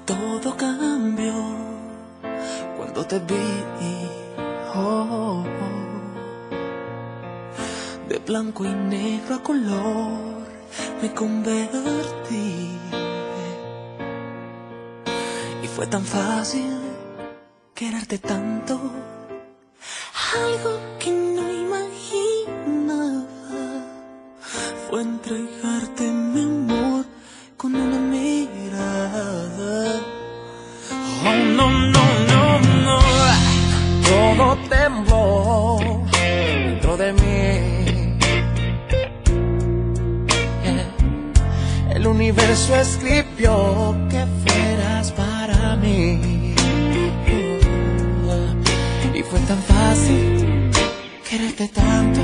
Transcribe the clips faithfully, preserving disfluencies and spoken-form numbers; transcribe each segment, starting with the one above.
Todo cambió cuando te vi, oh, oh. De blanco y negro a color me convertí. Y fue tan fácil quererte tanto, algo que no imaginaba fue entregarte mi amor con una mirada. Oh, no, no, no, no. Todo tembló dentro de mí. Yeah. El universo escribió que fueras para mí. Uh, y fue tan fácil quererte tanto,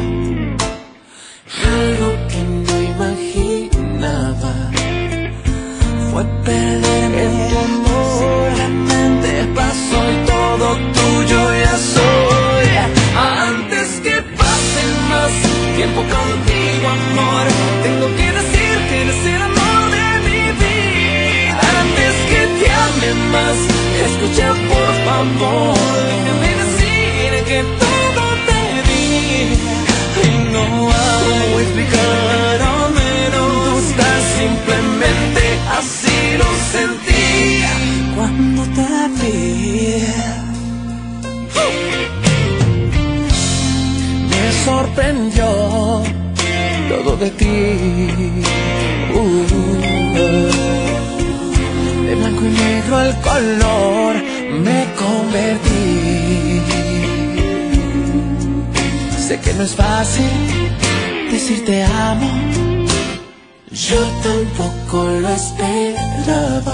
Algo que no imaginaba fue perderme en tu amor. La mente pasó y todo tuyo ya soy. Antes que pase más tiempo contigo, amor, tengo que decir que eres el amor de mi vida. Antes que te ame más, escucha por favor, déjame decir que todo te di. Y no hay que explicar, al menos gustas, simplemente así lo sentí cuando te vi. me sorprendió todo de ti. Uh, de blanco y negro el color me convertí. Sé que no es fácil decir te amo, Yo tampoco lo esperaba,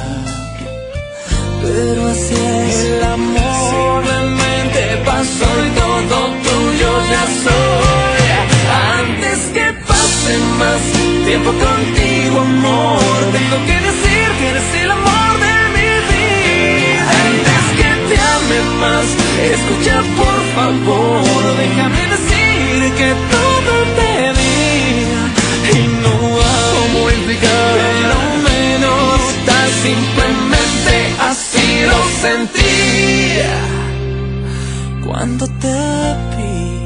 pero así es el amor. Simplemente pasó y todo tuyo ya soy. Antes que pase más tiempo contigo, amor, tengo que decir que eres el amor de mi vida. Antes que te ame más, escucha por favor, déjame decir que todo te di. Y no hay cómo explicar, pero menos tan simplemente así lo sentí cuando te vi.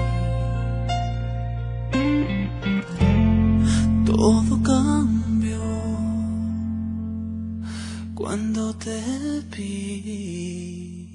Todo cambió cuando te vi.